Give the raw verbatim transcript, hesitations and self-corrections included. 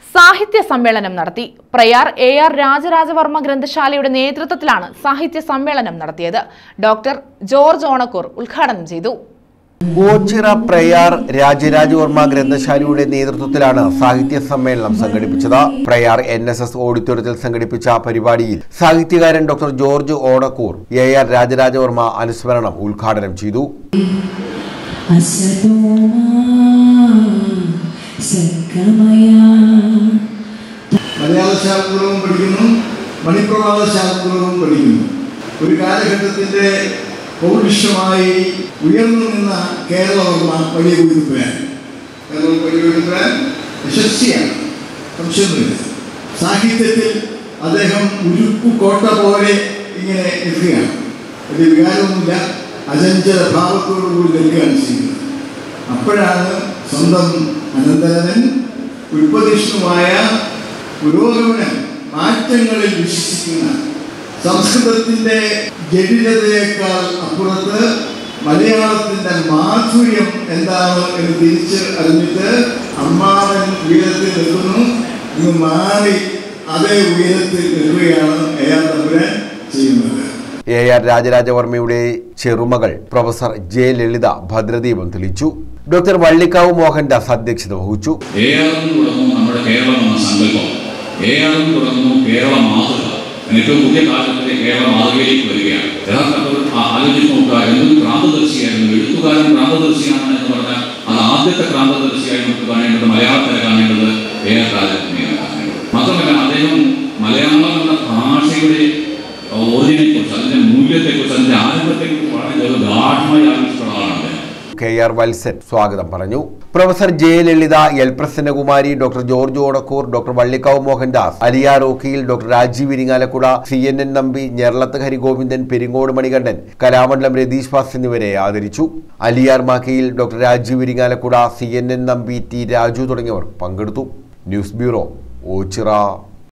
സാഹിത്യ സമ്മേളനം നടത്തി. പ്രയാർ എ ആർ രാജരാജവർമ്മ ഗ്രന്ഥശാലയുടെ നേതൃത്വത്തിലാണ് സാഹിത്യ സമ്മേളനം നടത്തിയത്. ഡോക്ടർ ജോർജ് ഓണക്കൂർ ഉദ്ഘാടനം ചെയ്തു. ഓച്ചിറ പ്രയാർ രാജരാജവർമ്മ ഗ്രന്ഥശാലയുടെ നേതൃത്വത്തിലാണ് സാഹിത്യ സമ്മേളനം സംഘടിപ്പിച്ചത്. പ്രയാർ എൻ എസ് എസ് ഓഡിറ്റോറിയത്തിൽ സംഘടിപ്പിച്ച പരിപാടിയിൽ സാഹിത്യകാരൻ doctor George Onakkoor A R Rajarajavarma അനുസ്മരണം ഉദ്ഘാടനം ചെയ്തു. മലയാള ശാസ്ത്രവും പഠിക്കുന്നു, മണിപ്രവാള ശാസ്ത്രവും പഠിക്കുന്നു. ഒരു കാലഘട്ടത്തിന്റെ പൗരുഷമായി ഉയർന്നു നിന്ന കേരളവർമ്മ വലിയ കുതിർപ്പയാണ്. കേരളം വലിയ കുതിർപ്പാൻ യശസ്വിയാണ്, സംശയമൊന്നുമില്ല. സാഹിത്യത്തിൽ അദ്ദേഹം ഉരുക്കു കോട്ട പോലെ ഇങ്ങനെ നിൽക്കുകയാണ്. വലിയ വികാരമൊന്നുമില്ല, അചഞ്ചല ഭാവത്തോടു കൂടി നിൽക്കുകയാണ് ചെയ്യുന്നത്. അപ്പോഴാണ് സ്വന്തം അനന്തരവൻ ഉൽപ്പതിഷ്ണുമായ പുരോഗമന മാറ്റങ്ങളിൽ വിശ്വസിക്കുന്ന, സംസ്കൃതത്തിന്റെ ജടിലതയേക്കാൾ അപ്പുറത്ത് മലയാളത്തിന്റെ മാധുര്യം എന്താണ് എന്ന് തിരിച്ച് അറിഞ്ഞിട്ട് അമ്മാവൻ ഉയരത്തിൽ നിൽക്കുന്നു, ഇന്ന് മാറി അതേ ഉയരത്തിൽ നിൽക്കുകയാണ് എ ആർ തമ്പുരാൻ ചെയ്യുന്നത്. എ ആർ രാജരാജവർമ്മയുടെ ചെറുമകൾ പ്രൊഫസർ ജെ ലളിത ഭദ്രദീപം തെളിച്ചു. ഡോക്ടർ വള്ളിക്കാവ് മോഹൻദാസ് അധ്യക്ഷത വഹിച്ചു. നമ്മുടെ കേരളം എന്ന സങ്കല്പം, എ ആറും തുടങ്ങുന്നു കേരള മാതൃക. ഏറ്റവും പുതിയ കാലത്തിലെ കേരള മാതൃകയിലേക്ക് വരികയാണ്. യഥാർത്ഥത്തിൽ ആലോചിച്ച് നോക്കുക, എന്തൊരു ക്രാന്തദർശിയായിരുന്നു. എഴുത്തുകാരൻ ക്രാന്തദർശിയാണ് എന്ന് പറഞ്ഞാൽ അത് ആദ്യത്തെ ക്രാന്തദർശിയായി നമുക്ക് കാണേണ്ടത്, മലയാളത്തിലെ കാണേണ്ടത് എ ആർ രാജരാജവർമ്മയാണ് കാണേണ്ടത്. മാത്രമല്ല, അദ്ദേഹം മലയാളം എന്ന ഭാഷയുടെ ഓർജിനെക്കുറിച്ച്, അതിന്റെ മൂല്യത്തെക്കുറിച്ച്, അതിന്റെ ആരംഭത്തെക്കുറിച്ച് വളരെ ഗാഠമായി ആലോചിച്ചിട്ടുള്ള ആളാണ്. കെ ആർ വത്സൻ സ്വാഗതം പറഞ്ഞു. Professor J Lalitha, L Prasannakumari, doctor George Onakkoor, doctor Vallikkavu Mohandas, Aliyar Okkiyil, doctor Rajeev Irinjalakuda, C N N Nambi, Njerlath Harigovindan, Peringode Manikandan, Kalamandalam Ratheesh Bhas എന്നിവരെ ആദരിച്ചു. Aliyar Makkayil doctor Rajeev Irinjalakuda, C N N Nambi, T Raju തുടങ്ങിയവർ പങ്കെടുത്തു. News bureau, Ochira.